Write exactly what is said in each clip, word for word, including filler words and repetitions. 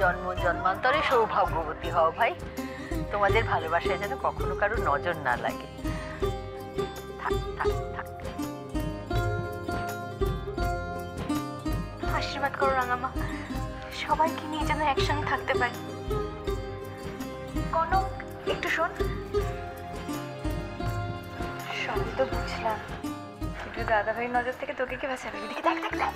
জন্ম জন্মান্তরে সৌভাগ্যবতী হও ভাই। তোমাদের ভালোবাসায় যেন কখনো কারো নজর না লাগে। থাক থাক থাক। আশীর্বাদ করো রাঙামা, সবাইকে নিয়ে যেন একসঙ্গে থাকতে পারি। কনক একটু শোন। সবই তো বুঝলাম, কিন্তু দাদা ভাইয়ের নজর থেকে তোকে কি বাঁচাবে? এদিকে দেখ দেখ দেখ।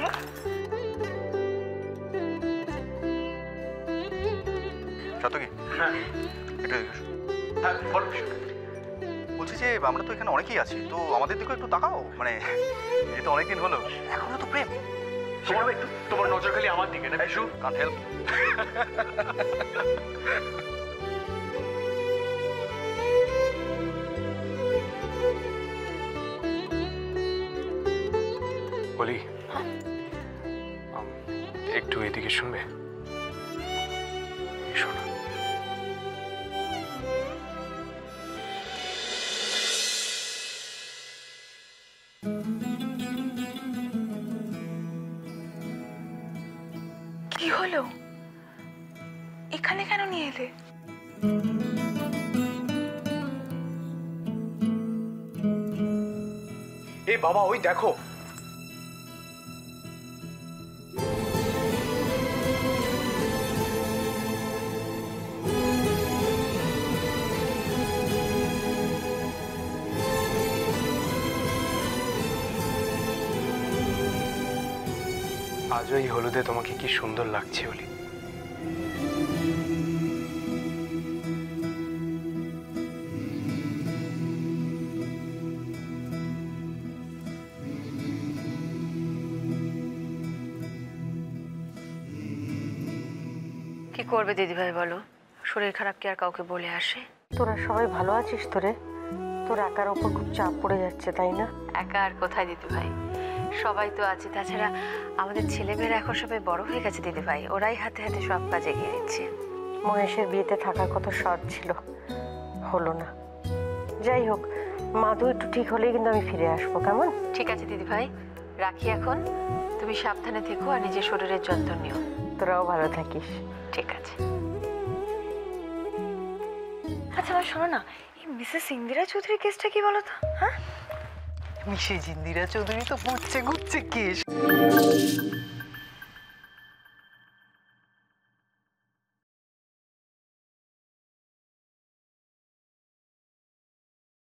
শতকি, হ্যাঁ একটু হ্যাঁ বল। বলছি যে আমরা তো এখানে অনেকেই আছি, তো আমাদের দিকেও একটু তাকাও। মানে এই তো অনেকদিন হলো, এখনো তো প্রেম। তোমার একটু তোমার নজর খালি আমার দিকে না বিশু। Can't help. বলি একটু এদিকে শুনবে? শোনো, কি হলো? এখানে কেন নিয়ে এলে? এ বাবা ওই দেখো। আজ ওই হলুদে তোমাকে কি সুন্দর লাগছে বলি। কি করবে দিদিভাই বলো? শরীর খারাপ কি আর কাউকে বলে আসে? তোরা সবাই ভালো আছিস তো রে? তোর একার ওপর খুব চাপ পড়ে যাচ্ছে তাই না? একা আর কোথায় দিদিভাই, সবাই তো আছে। তাছাড়া আমাদের ছেলেমেয়েরা এখন সবাই বড় হয়ে গেছে দিদিভাই, ওরাই হাতে হাতে সব কাজ এগিয়ে দিচ্ছে। মহেশের বিয়েতে থাকার কত শখ ছিল, হলো না। যাই হোক, মাধু একটু ঠিক হলেই কিন্তু আমি ফিরে আসবো, কেমন? ঠিক আছে দিদিভাই, রাখি এখন। তুমি সাবধানে থেকো আর নিজের শরীরের যত্ন নিও। তোরাও ভালো থাকিস। ঠিক আছে। আচ্ছা শোনো না, এই মিসেস ইন্দিরা চৌধুরী কেসটা কি বলো তো? হ্যাঁ, মিসেস ইন্দিরা চৌধুরী তো ঘুরছে ঘুরছে কেস।